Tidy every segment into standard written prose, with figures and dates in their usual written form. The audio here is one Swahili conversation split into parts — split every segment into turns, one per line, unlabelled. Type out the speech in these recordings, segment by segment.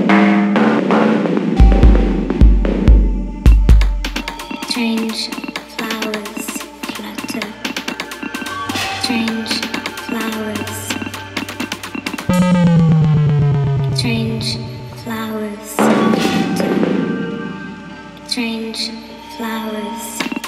Strange flowers flutter. Strange flowers. Strange flowers flutter. Strange flowers.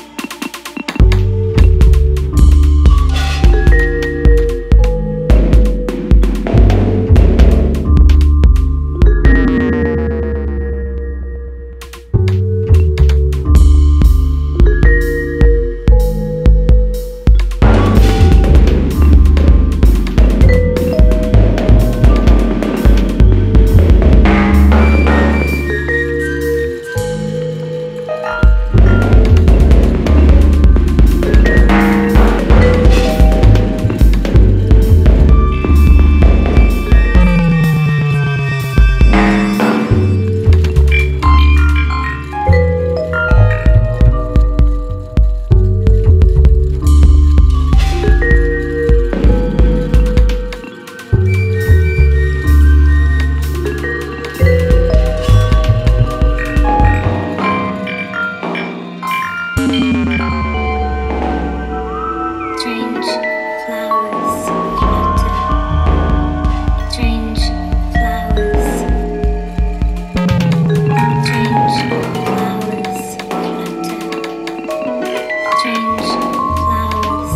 Strange flowers flutter. Strange flowers. Strange flowers flutter. Strange flowers.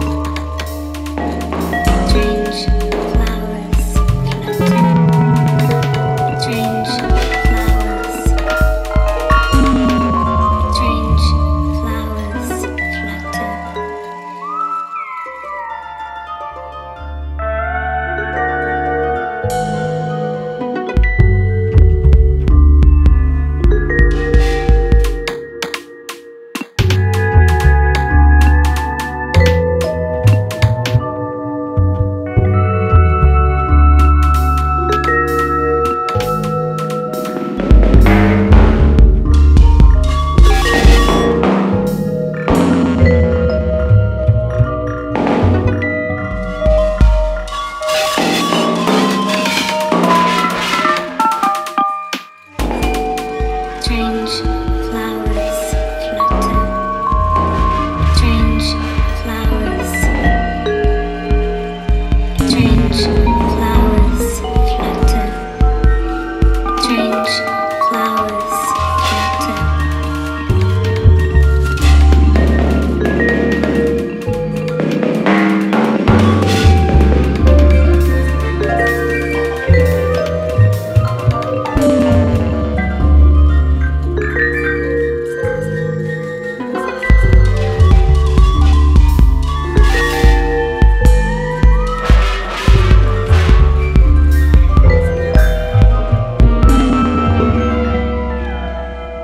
Strange flowers flutter. Strange flowers. Strange flowers flutter. Strange flowers flutter. Strange flowers. Strange flowers flutter. Strange flowers flutter.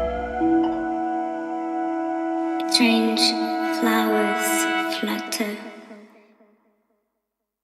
Strange flowers flutter.